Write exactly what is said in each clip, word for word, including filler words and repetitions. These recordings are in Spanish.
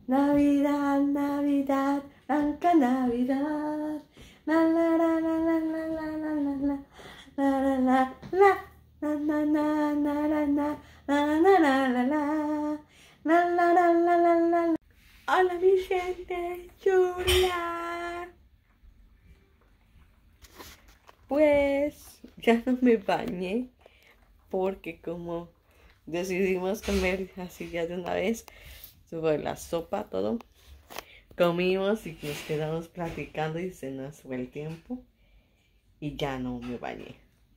Navidad, Navidad, blanca Navidad. La la la la la la la la la la la la la la na na na na na na na na la la la la la la la la. Hola mi gente chula. Pues ya no me bañé porque como decidimos comer así ya de una vez, tuve la sopa, todo. Comimos y nos quedamos platicando y se nos fue el tiempo y ya no me bañé.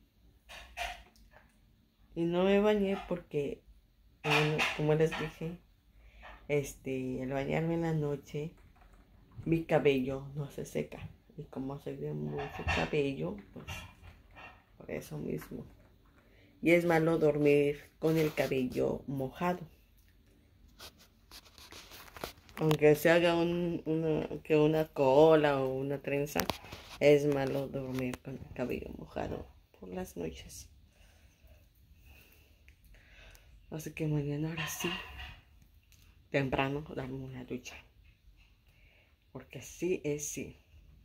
Y no me bañé porque, como les dije, este, al bañarme en la noche, mi cabello no se seca. Y como soy de mucho cabello, pues por eso mismo. Y es malo dormir con el cabello mojado. Aunque se haga un, una, que una cola o una trenza, es malo dormir con el cabello mojado por las noches. Así que mañana ahora sí, temprano, darme una ducha. Porque sí es sí.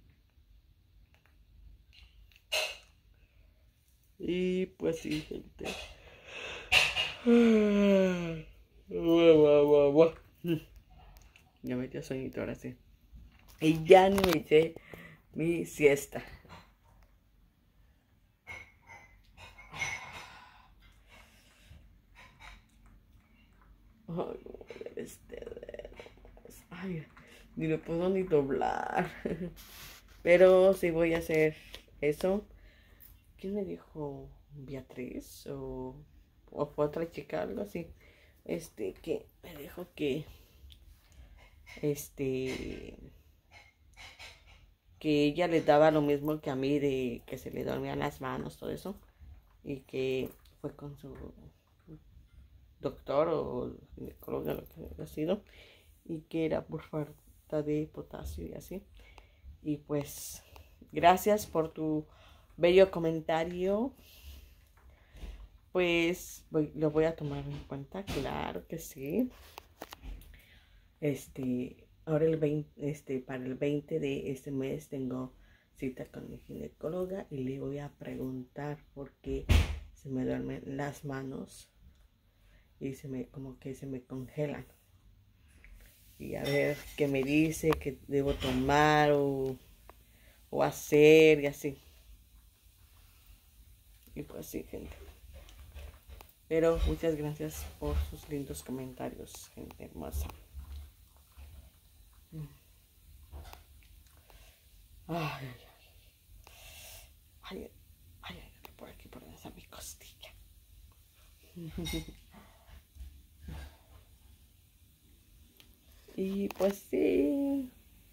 Y pues sí, gente. Ya me dio sueñito ahora sí. Y ya ni me eché mi siesta. Ay, no, este dedo. Ay, ni lo puedo ni doblar. Pero sí voy a hacer eso. ¿Quién me dijo? Beatriz o, o fue otra chica, algo así. Este, que me dijo que este que ella le daba lo mismo que a mí, de que se le dormían las manos, todo eso, y que fue con su doctor o ginecólogo, lo que ha sido, y que era por falta de potasio y así. Y pues gracias por tu bello comentario. Pues voy, lo voy a tomar en cuenta, claro que sí. Este, ahora el veinte, este, para el veinte de este mes tengo cita con mi ginecóloga y le voy a preguntar por qué se me duermen las manos y se me, como que se me congelan. Y a ver qué me dice, qué debo tomar o, o hacer y así. Y pues sí, gente. Pero muchas gracias por sus lindos comentarios, gente hermosa. Ay, ay, ay. Ay, ay, ay, por aquí, por donde está mi costilla. Y pues sí.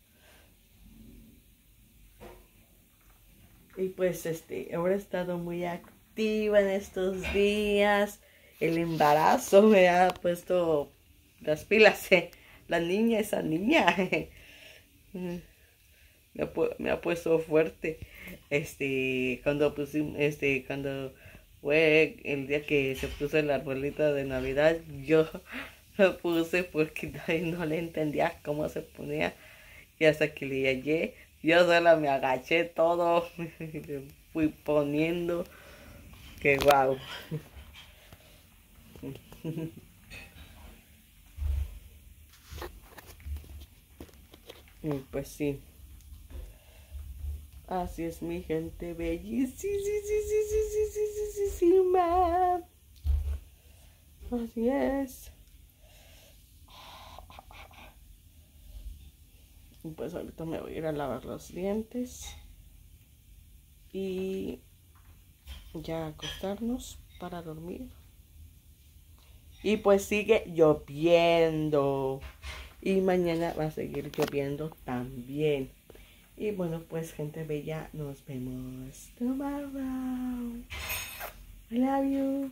Y pues este, ahora he estado muy activa en estos días. El embarazo me ha puesto las pilas, eh. La niña, esa niña. Me ha, me ha puesto fuerte. Este, cuando pusimos, este, cuando fue el día que se puso el arbolito de Navidad, yo lo puse porque no le entendía cómo se ponía. Y hasta que le llegué, yo sola me agaché todo, le fui poniendo. Que guau. Y pues sí. Así es mi gente bellísima. Así es. Y pues ahorita me voy a ir a lavar los dientes. Y ya acostarnos para dormir. Y pues sigue lloviendo. Y mañana va a seguir lloviendo también. Y bueno, pues gente bella, nos vemos tomorrow. I love you.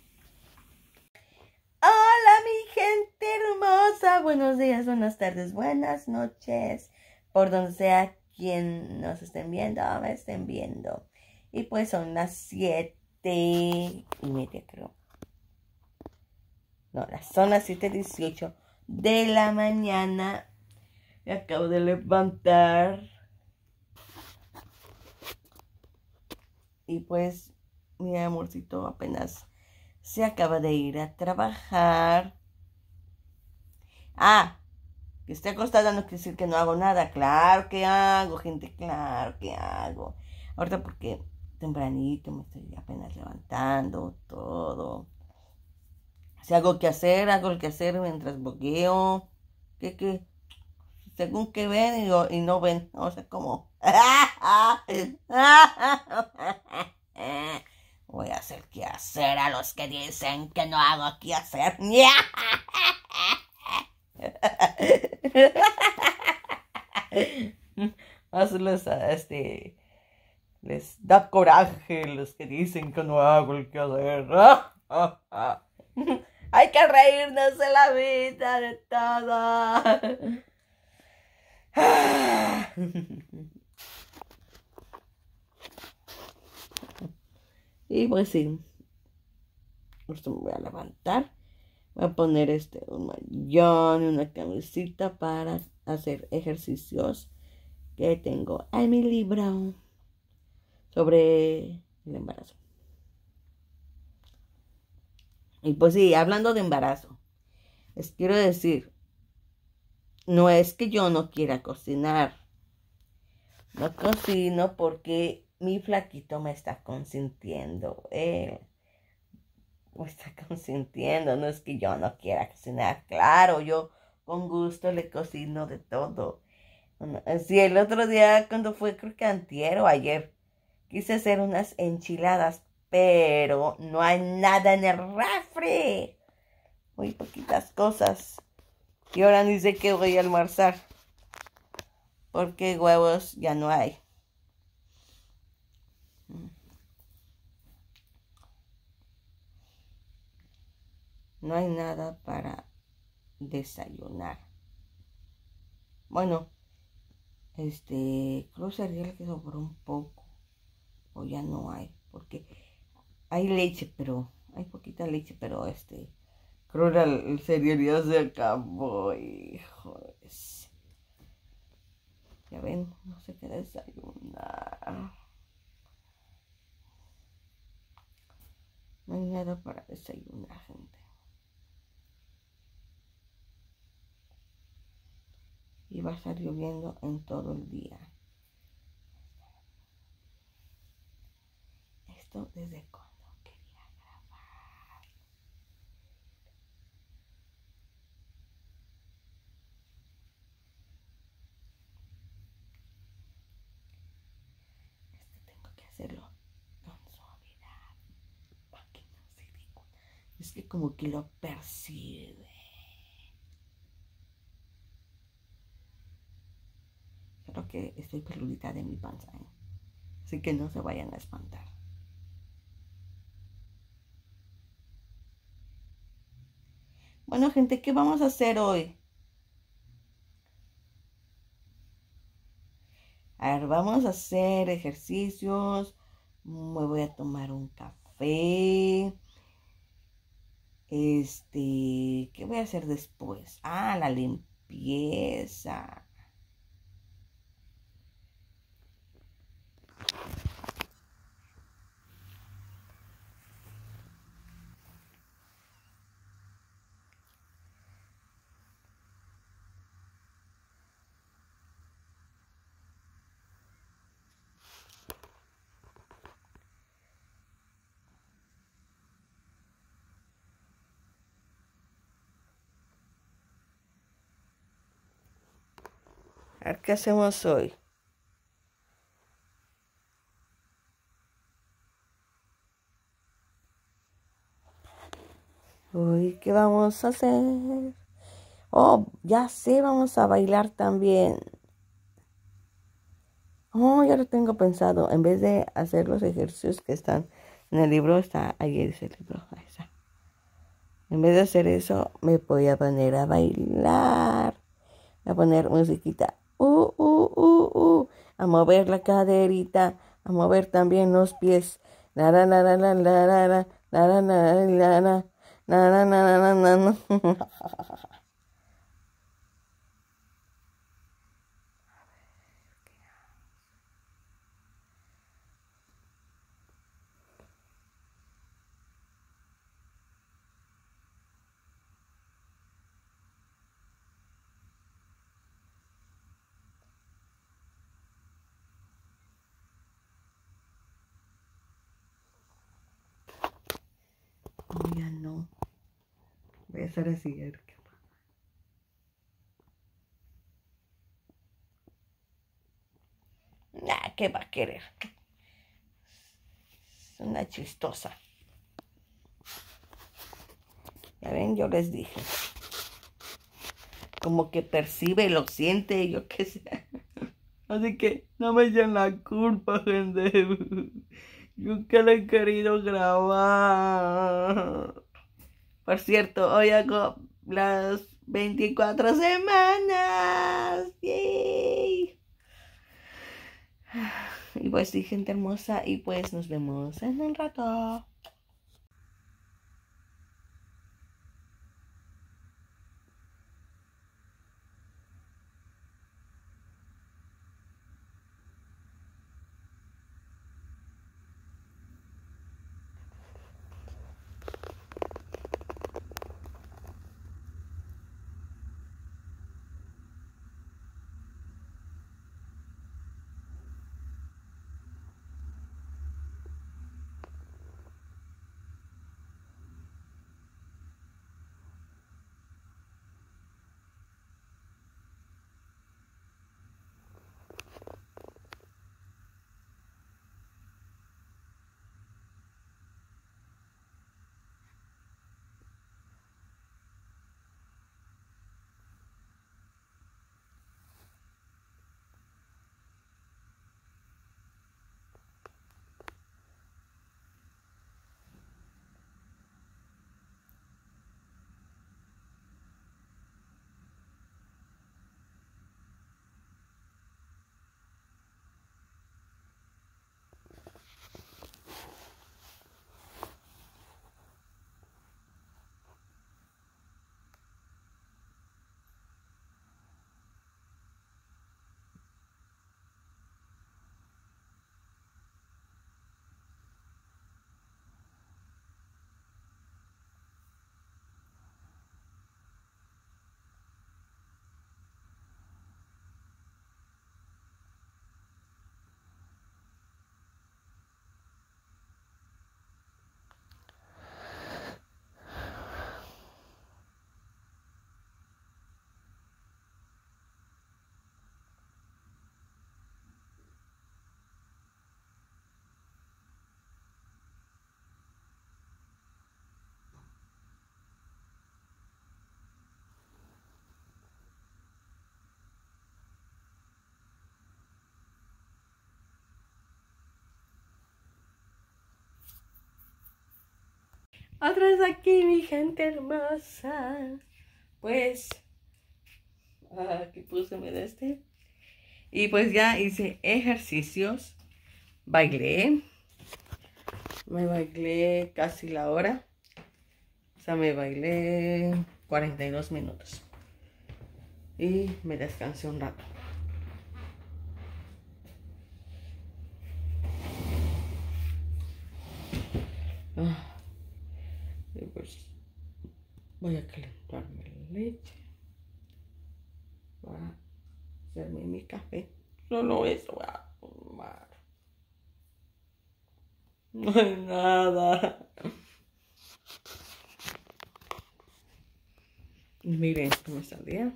Hola mi gente hermosa. Buenos días, buenas tardes, buenas noches. Por donde sea quien nos estén viendo o me estén viendo. Y pues son las siete y media creo. No, son las siete dieciocho de la mañana. Me acabo de levantar. Y pues mi amorcito apenas se acaba de ir a trabajar. Ah, que esté acostada no quiere decir que no hago nada. Claro que hago, gente, claro que hago. Ahorita porque tempranito me estoy apenas levantando, todo. Si hago que hacer, hago el que hacer mientras bogueo. Que, que, según que ven y, y no ven. O sea, como... Voy a hacer que hacer a los que dicen que no hago que hacer. Hazles a este... Les da coraje los que dicen que no hago el que hacer. Hay que reírnos de la vida, de todo. Y pues sí, esto me voy a levantar. Voy a poner este un mayón y una camisita para hacer ejercicios que tengo en mi libro sobre el embarazo. Y pues sí, hablando de embarazo, les quiero decir, no es que yo no quiera cocinar. No cocino porque mi flaquito me está consintiendo. Él me está consintiendo. No es que yo no quiera cocinar. Claro, yo con gusto le cocino de todo. Sí, el otro día cuando fue, creo que antier o ayer, quise hacer unas enchiladas, pero no hay nada en el refri. Muy poquitas cosas. Y ahora ni sé qué voy a almorzar. Porque huevos ya no hay. No hay nada para desayunar. Bueno, este, creo que cereal que sobró un poco. O ya no hay. Porque hay leche, pero hay poquita leche, pero este, creo que el cereal ya se acabó. Hijos. Ya ven, no sé qué desayunar. No hay nada para desayunar, gente. Y va a estar lloviendo en todo el día. Esto desde cuando quería grabar. Esto tengo que hacerlo con suavidad. Para que no se dé cuenta. Es que como que lo percibe. Creo que estoy peludita de mi panza, ¿eh? Así que no se vayan a espantar. Bueno, gente, ¿qué vamos a hacer hoy? A ver, vamos a hacer ejercicios. Me voy a tomar un café. Este, ¿qué voy a hacer después? Ah, la limpieza. A ver, ¿qué hacemos hoy? Hoy, ¿qué vamos a hacer? Oh, ya sé, vamos a bailar también. Oh, ya lo tengo pensado. En vez de hacer los ejercicios que están en el libro, está ahí ese libro. Ahí está. En vez de hacer eso, me voy a poner a bailar. Voy a poner musiquita. Uh, uh, uh, uh. A mover la caderita. A mover también los pies. La, la, la, la, la, la, la, la, la, la, la, la, la, la, la, la, la, la, la. No, ya no. Voy a hacer así. A ver qué pasa. Nah, ¿qué va a querer? Es una chistosa. Ya ven, yo les dije. Como que percibe, lo siente, yo qué sé. Así que no me echen la culpa, gente. Yo que le he querido grabar. Por cierto, hoy hago las veinticuatro semanas. ¡Yay! Y pues sí, gente hermosa. Y pues nos vemos en un rato. Otra vez aquí, mi gente hermosa. Pues, aquí puse mi de este. Y pues ya hice ejercicios. Bailé. Me bailé casi la hora. O sea, me bailé cuarenta y dos minutos. Y me descansé un rato. Ah, y pues voy a calentarme la leche para hacerme mi café. Solo eso voy a tomar. No hay nada. Miren cómo está el día.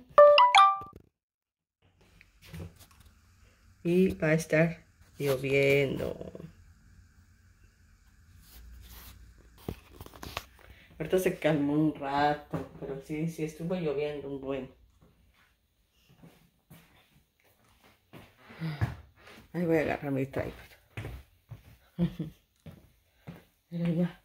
Y va a estar lloviendo. Ahorita se calmó un rato, pero sí, sí estuvo lloviendo un buen. Ahí voy a agarrar mi tripod. Pero ya.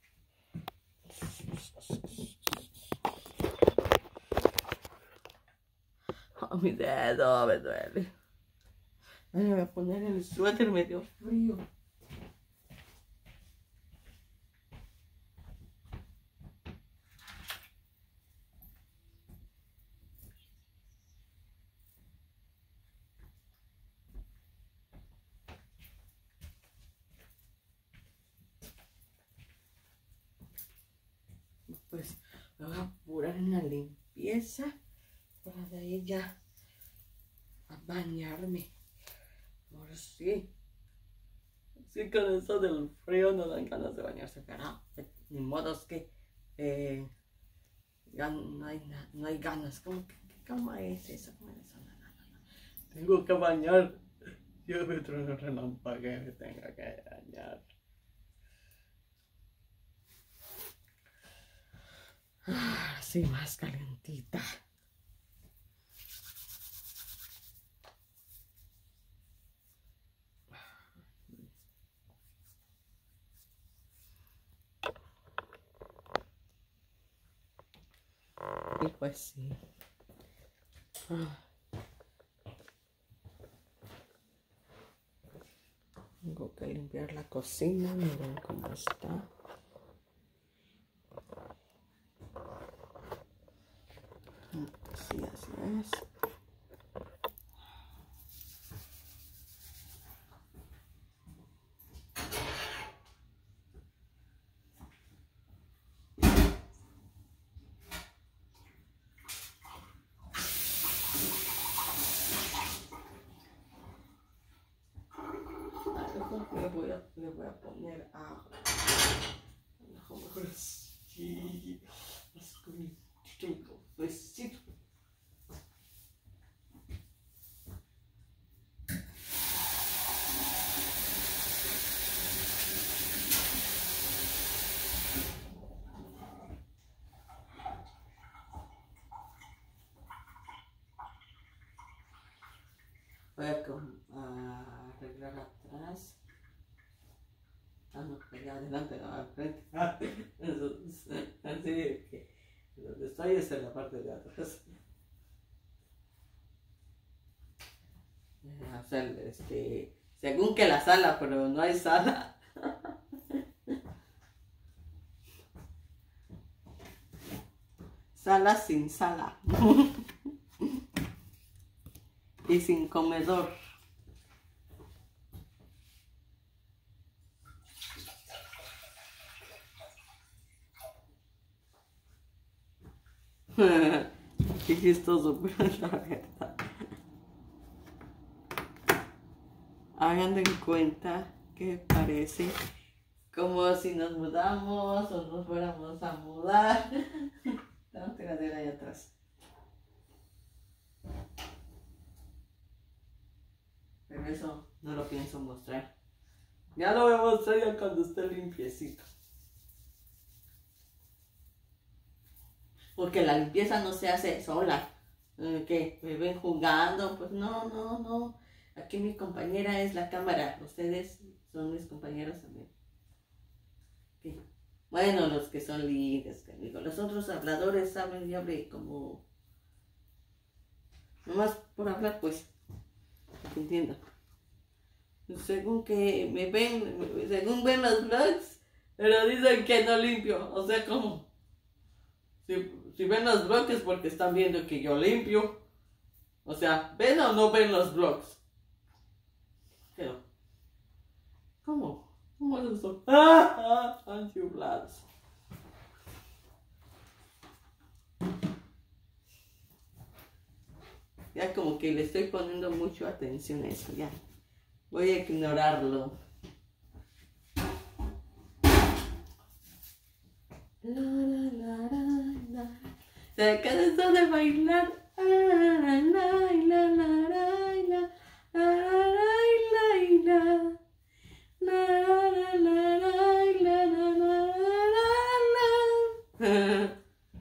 Oh, mi dedo me duele. Ay, me voy a poner el suéter medio frío. Pues me voy a apurar en la limpieza para de ahí ya a bañarme. Ahora sí. Sí, con eso del frío no dan ganas de bañarse, pero Ni modo es que eh, ya no hay, no hay ganas. ¿Cómo que qué cama es esa? ¿Cómo es esa? No, no, no, no. Tengo que bañar. Yo me trueno un relámpago que me tenga que bañar. Ah, sí, más calentita. Y pues sí. Ah. Tengo que limpiar la cocina, miren cómo está. Sí, así es. Le voy a, le voy a poner agua. Sí, es como un besito. Voy a, a arreglar atrás. Ah, no, allá adelante, no, al frente. Ah, eso, así que donde estoy es en la parte de atrás. Hacer, este, según que la sala, pero no hay sala. Sala sin sala. Y sin comedor. Qué chistoso, pero la verdad. Hagan de cuenta que parece como si nos mudamos o nos fuéramos a mudar. Tengo tiradera ahí atrás. Pero eso no lo pienso mostrar. Ya lo voy a mostrar ya cuando esté limpiecito. Porque la limpieza no se hace sola. ¿Qué? ¿Me ven jugando? Pues no, no, no. Aquí mi compañera es la cámara. Ustedes son mis compañeros también. ¿Qué? Bueno, los que son líderes, que digo. Los otros habladores saben y hable como... Nomás por hablar, pues. Entiendo. Según que me ven, según ven los vlogs, pero dicen que no limpio. O sea, ¿cómo? Si, si ven los vlogs es porque están viendo que yo limpio. O sea, ¿ven o no ven los vlogs? Pero, ¿cómo? ¿Cómo es eso? ¡Ah! ¡Ah! Anchulados. Ya como que le estoy poniendo mucho atención a eso, ya. Voy a ignorarlo. La, la, la, la, la. ¿Se cansó de bailar? La, la, la, la, la, la, la, la, la, la, la.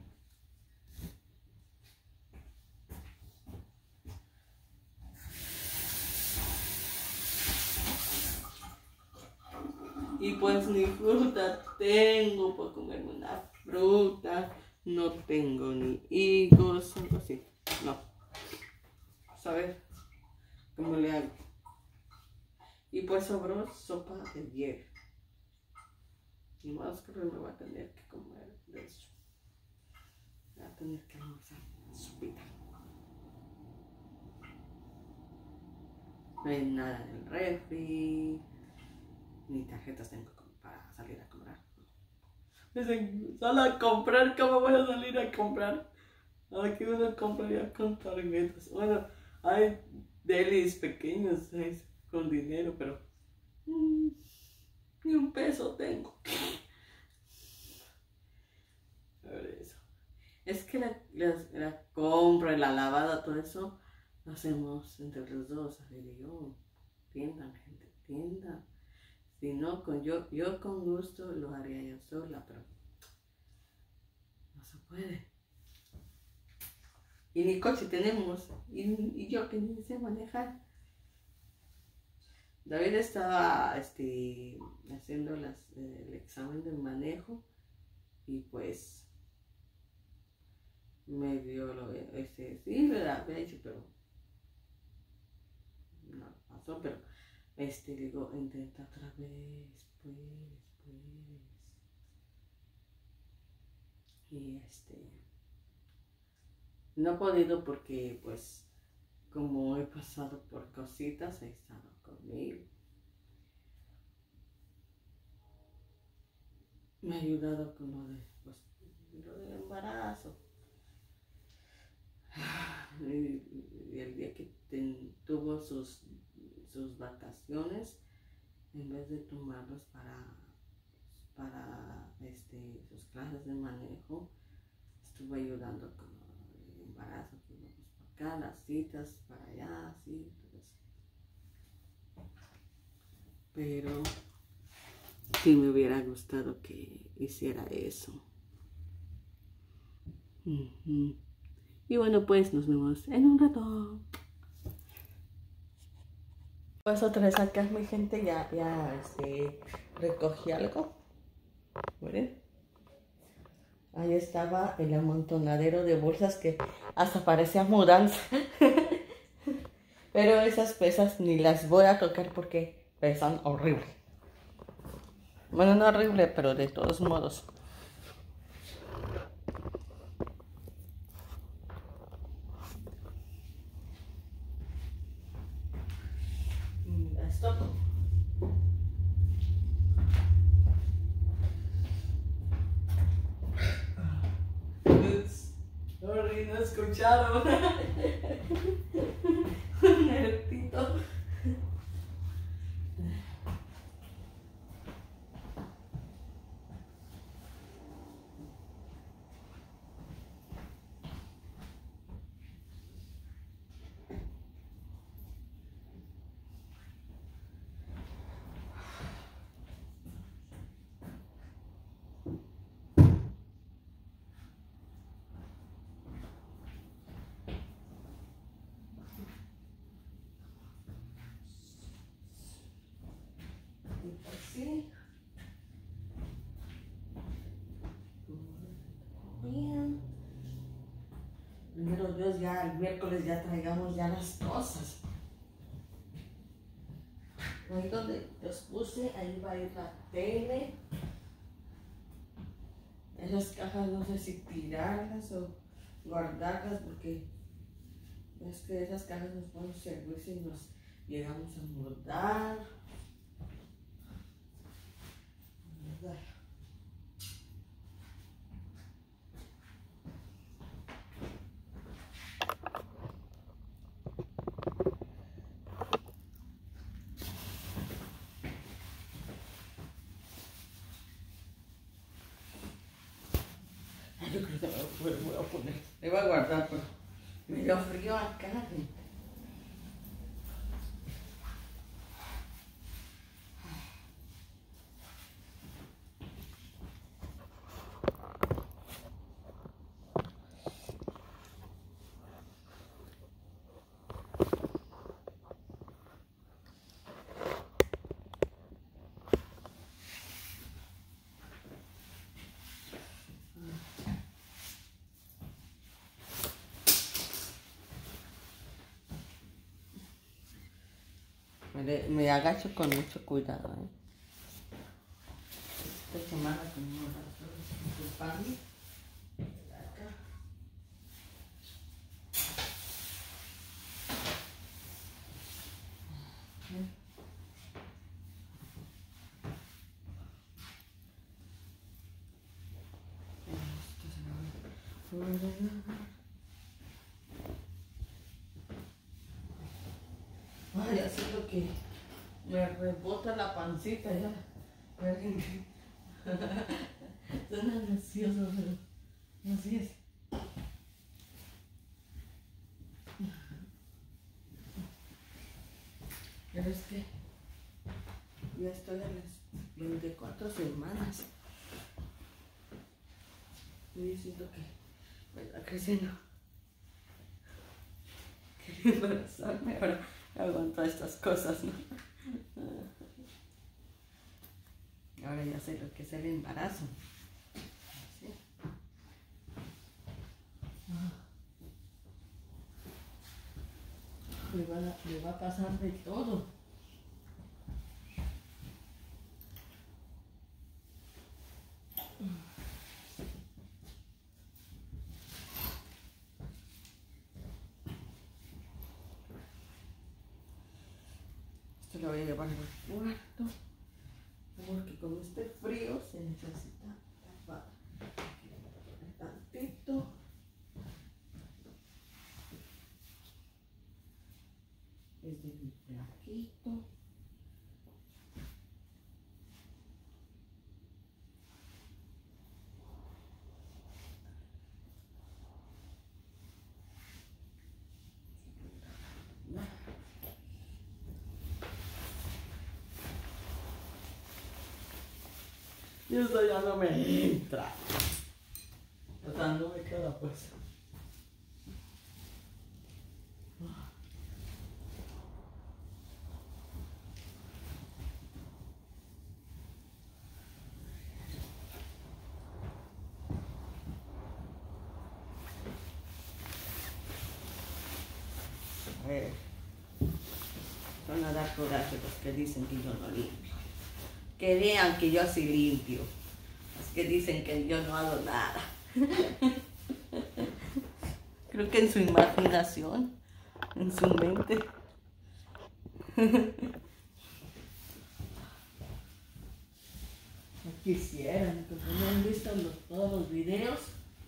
Y pues ni fruta tengo para comerme una fruta. No tengo ni higos, algo así. No. A ver cómo le hago. Y pues sobró sopa de hierro. Y más que me voy a tener que comer de eso. Voy a tener que almorzar sopita. No hay nada en el refri. Ni tarjetas tengo para salir a comprar. Dicen, solo a comprar, ¿cómo voy a salir a comprar? Aquí uno compraría con tarjetas. Bueno, hay delis pequeños ¿sabes? Con dinero, pero mmm, ni un peso tengo. Es que la, la, la compra y la lavada, todo eso, lo hacemos entre los dos, a ver, y yo, tiendan, gente, tiendan. Si no, con yo, yo con gusto lo haría yo sola, pero no se puede. Y ni coche tenemos, y, y yo que ni sé manejar. David estaba este, haciendo las, eh, el examen de manejo y pues me dio lo este, sí, ¿verdad? Me ha dicho, pero no pasó, pero este, digo, intenta otra vez, pues, pues. Y este, no he podido porque pues como he pasado por cositas, he estado conmigo. Me ha ayudado con lo de, pues, lo del embarazo. Y, y el día que ten, tuvo sus, sus vacaciones, en vez de tomarlos para, para este, sus clases de manejo, estuve ayudando con el embarazo, que íbamos para acá, las citas, para allá, así, todo eso. Pero sí me hubiera gustado que hiciera eso. Uh-huh. Y bueno, pues nos vemos en un rato. Pues otra vez acá mi gente ya, ya este, recogí algo. ¿Miren? Ahí estaba el amontonadero de bolsas que hasta parecía mudanza. Pero esas pesas ni las voy a tocar porque pesan horrible. Bueno, no horrible, pero de todos modos. Stop. Sorry, no escucharon. Un eructito. Sí. Bien. Primero Dios, ya el miércoles ya traigamos ya las cosas. Ahí donde los puse, ahí va a ir la tele. Esas cajas no sé si tirarlas o guardarlas porque es que esas cajas nos pueden servir si nos llegamos a mudar. Yo creo que me lo voy a poner. Me voy a guardar, pero me dio frío acá. Me, me agacho con mucho cuidado, ¿eh? Esta semana con un pan. Acá. Ay, así lo que me rebota la pancita ya. Suena gracioso, pero así es. Pero es que ya estoy a las veinticuatro semanas. Y yo siento que me está creciendo. Quería embarazarme, ahora aguanto estas cosas, ¿no? Ahora ya sé lo que es el embarazo. ¿Sí? Me va, a, me va a pasar de todo. Esto lo voy a llevar al cuarto. Porque con este frío se necesita tapar. Tantito. Es de mi plaquito. Y eso ya no me entra. O sea, no me queda pues. A ver. Van a dar coraje los que dicen que yo no limpio. Que vean que yo sí limpio. Los que dicen que yo no hago nada. Creo que en su imaginación, en su mente. No quisieran, porque no han visto los, todos los videos.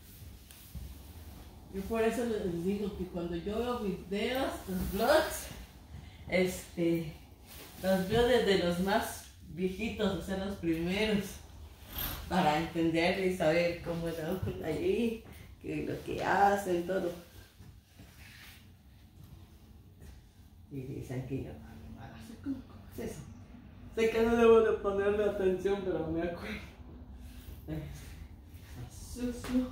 Yo por eso les digo que cuando yo veo videos, los vlogs, este, los veo desde los más viejitos, o sea, los primeros, para entender y saber cómo están allí, qué es lo que hacen, todo. Y dicen que yo no hago nada. ¿Cómo, cómo es eso? Sé que no debo de ponerle atención, pero me acuerdo. Sucio.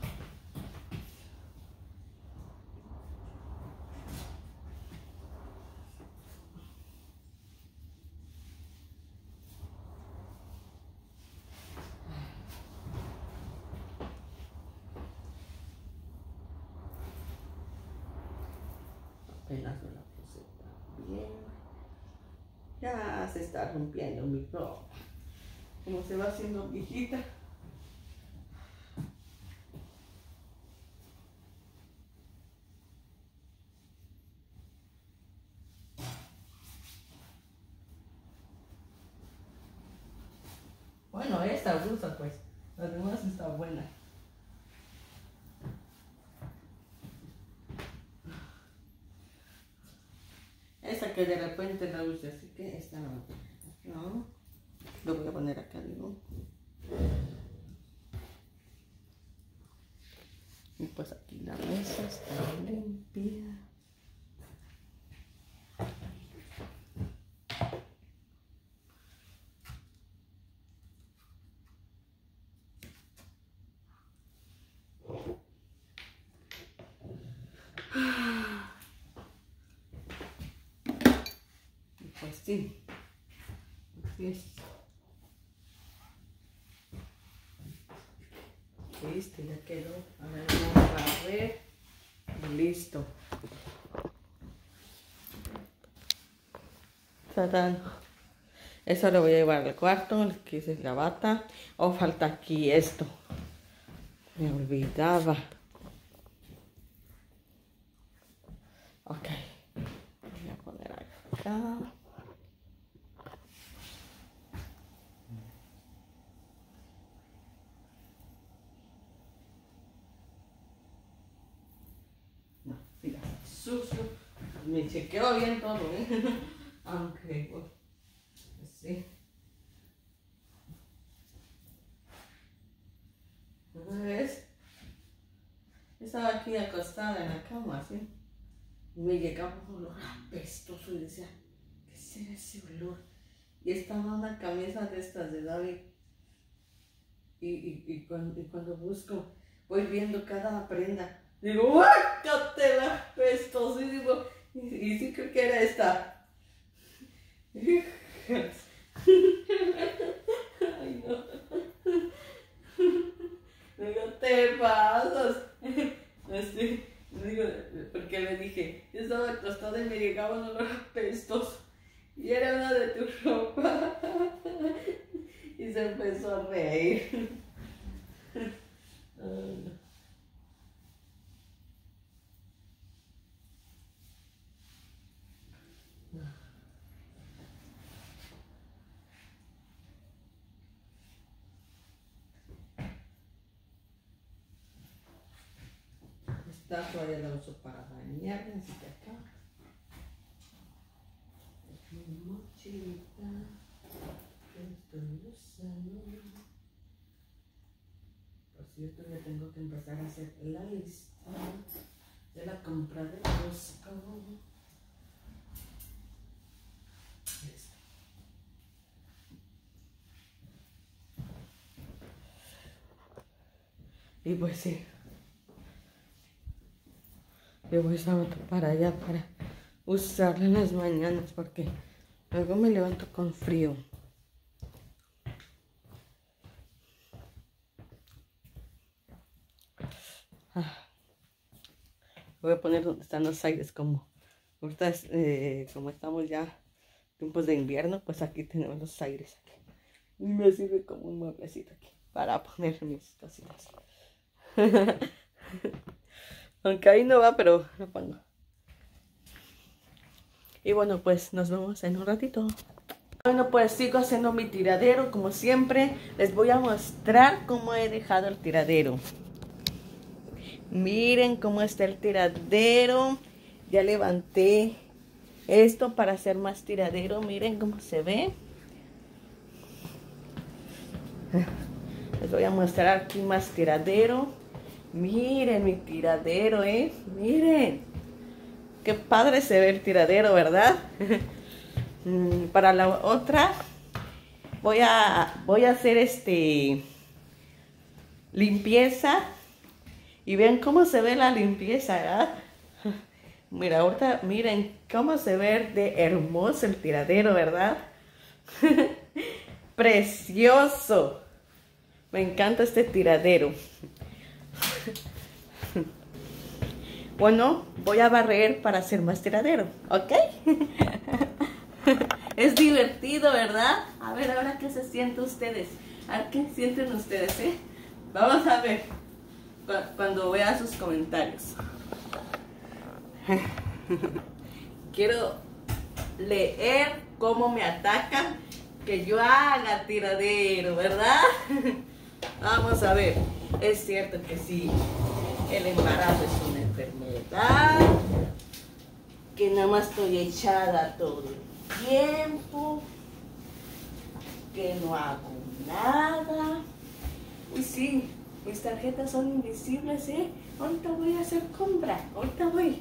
Apenas me la puse bien. Ya se está rompiendo mi ropa. Como se va haciendo viejita. Bueno, esta blusa pues, la demás está buena. Esa que de repente la use, así que esta no. No, lo voy a poner acá, digo. Y pues aquí la mesa está limpia. Y pues sí, así es. Listo, ya quedó. A ver, vamos a ver. Listo. ¡Tadán! Eso lo voy a llevar al cuarto. Aquí es la bata. O falta aquí esto. Me olvidaba. Ok. Voy a poner acá. No, mira, sucio. Me chequeo bien todo, ¿eh? Aunque, bueno, sí. ¿Ves? Estaba aquí acostada en la cama, así. Y me llegaba un olor apestoso y decía, ¿qué es ser ese olor? Y estaba una camisa de estas de David. Y, y, y, cuando, y cuando busco, voy viendo cada prenda. Digo, ¡guácatela! Pestosísimo. Y, y sí creo que era esta. Ay, no. Digo, te pasas. Así, digo, porque le dije, yo estaba acostada y me llegaba un olor apestoso. Y era una de tu ropa. Y se empezó a reír. Ay, no. Esta toalla la uso para bañarme, así que acá. Es mi mochilita que estoy usando. Por cierto, ya tengo que empezar a hacer la lista de la compra de Costco. Listo. Y pues sí. Yo voy a para allá para usarla en las mañanas porque luego me levanto con frío. Ah. Voy a poner donde están los aires, como ahorita eh, como estamos ya tiempos de invierno, pues aquí tenemos los aires aquí. Y me sirve como un mueblecito aquí para poner mis cositas. Aunque ahí no va, pero lo pongo. Y bueno, pues nos vemos en un ratito. Bueno, pues sigo haciendo mi tiradero. Como siempre, les voy a mostrar cómo he dejado el tiradero. Miren cómo está el tiradero. Ya levanté esto para hacer más tiradero. Miren cómo se ve. Les voy a mostrar aquí más tiradero. Miren mi tiradero, ¿eh? Miren. Qué padre se ve el tiradero, ¿verdad? Para la otra voy a, voy a hacer este limpieza. Y vean cómo se ve la limpieza, ¿verdad? Mira, ahorita miren cómo se ve de hermoso el tiradero, ¿verdad? Precioso. Me encanta este tiradero. Bueno, voy a barrer para hacer más tiradero, ¿ok? Es divertido, ¿verdad? A ver, ahora qué se sienten ustedes. A ver qué sienten ustedes, ¿eh? Vamos a ver cuando vea sus comentarios. Quiero leer cómo me atacan que yo haga tiradero, ¿verdad? Vamos a ver. Es cierto que sí, el embarazo es una enfermedad, que nada más estoy echada todo el tiempo, que no hago nada. Y sí, mis tarjetas son invisibles, ¿eh? Ahorita voy a hacer compra, ahorita voy.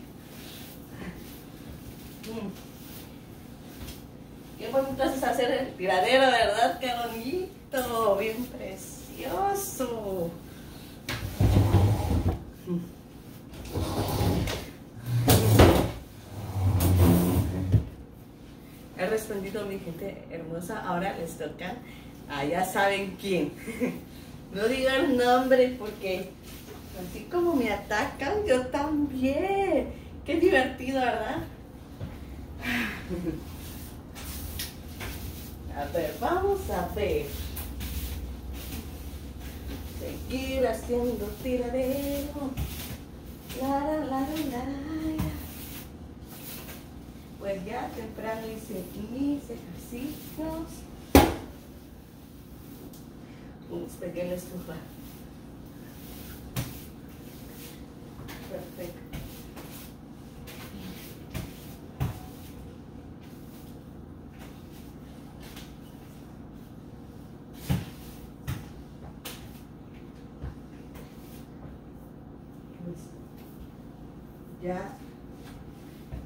Qué bonito es hacer el tiradero, ¿verdad? Qué bonito, bien precioso. He respondido a mi gente hermosa, ahora les toca a ya saben quién. No digan nombre porque así como me atacan, yo también. Qué divertido, ¿verdad? A ver, vamos a ver. Seguir haciendo tiradero. La, la, la, la, la. Pues ya temprano hice mis ejercicios. Unos pequeños estufa. Perfecto. Ya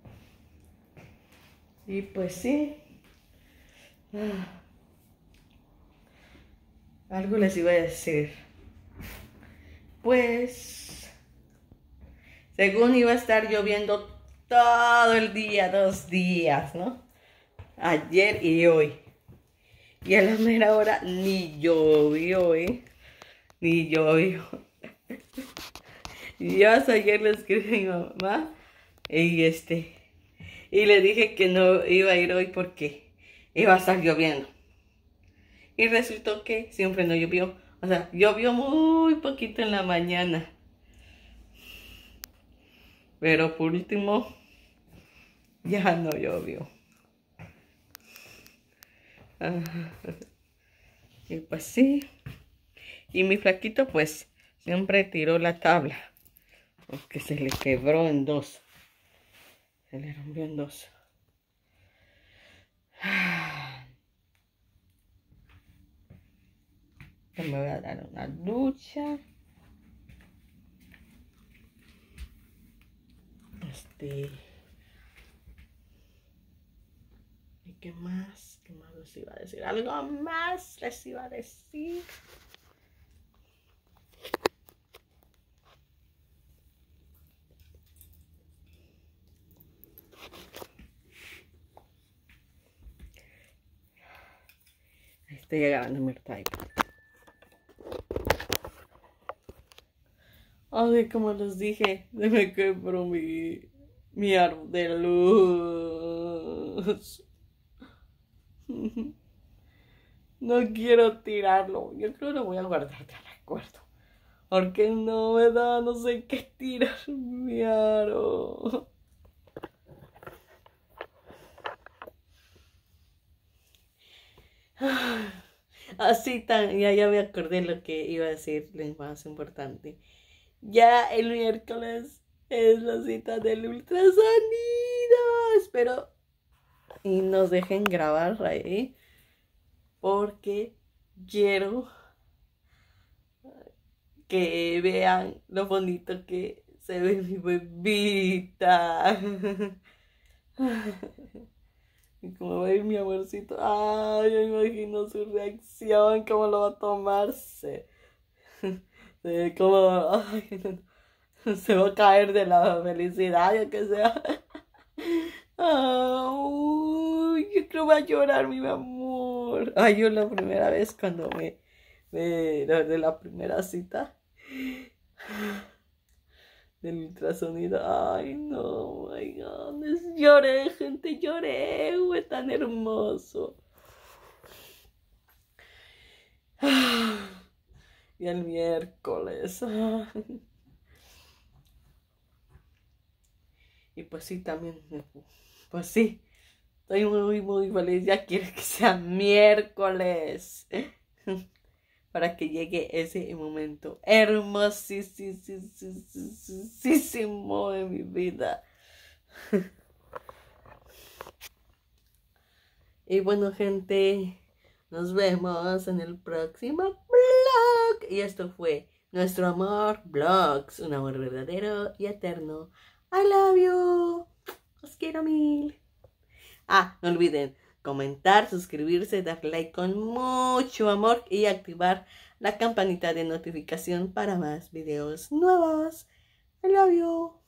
Y pues sí. Ah, algo les iba a decir. Pues, según iba a estar lloviendo todo el día, dos días, ¿no? Ayer y hoy. Y a la mera hora ni llovió, ¿eh? Ni llovió. Y yo hasta ayer le escribí a mi mamá y este y le dije que no iba a ir hoy porque iba a estar lloviendo. Y resultó que siempre no llovió. O sea, llovió muy poquito en la mañana. Pero por último, ya no llovió. Ah, y pues sí. Y mi flaquito pues siempre tiró la tabla. Porque se le quebró en dos. Se le rompió en dos. Me voy a dar una ducha. Este. ¿Y qué más? ¿Qué más les iba a decir? Algo más les iba a decir. Estoy grabando mi iPad. Ay, como les dije, se me quebró mi, mi árbol de luz. No quiero tirarlo. Yo creo que lo voy a guardar de recuerdo. Porque no me da, no sé qué tirar mi aro. Así tan, ya, ya me acordé lo que iba a decir, lo más importante. Ya el miércoles es la cita del ultrasonido. Espero y nos dejen grabar ahí. Porque quiero que vean lo bonito que se ve mi bebita. Y como va a ir mi amorcito. Ay, yo imagino su reacción, cómo lo va a tomarse. Como, ay, se va a caer de la felicidad, yo que sea. Ay, yo creo que va a llorar mi amor. Ay, yo la primera vez cuando me, me de la primera cita del ultrasonido, ay no, my God, lloré, gente, lloré, fue tan hermoso. Y el miércoles. Y pues sí, también, pues sí, estoy muy, muy feliz. Ya quiero que sea miércoles. Para que llegue ese momento hermosísimo de mi vida. Y bueno, gente, nos vemos en el próximo vlog. Y esto fue Nuestro Amor Vlogs, un amor verdadero y eterno. I love you. Os quiero mil. Ah, no olviden comentar, suscribirse, dar like con mucho amor y activar la campanita de notificación para más videos nuevos. I love you.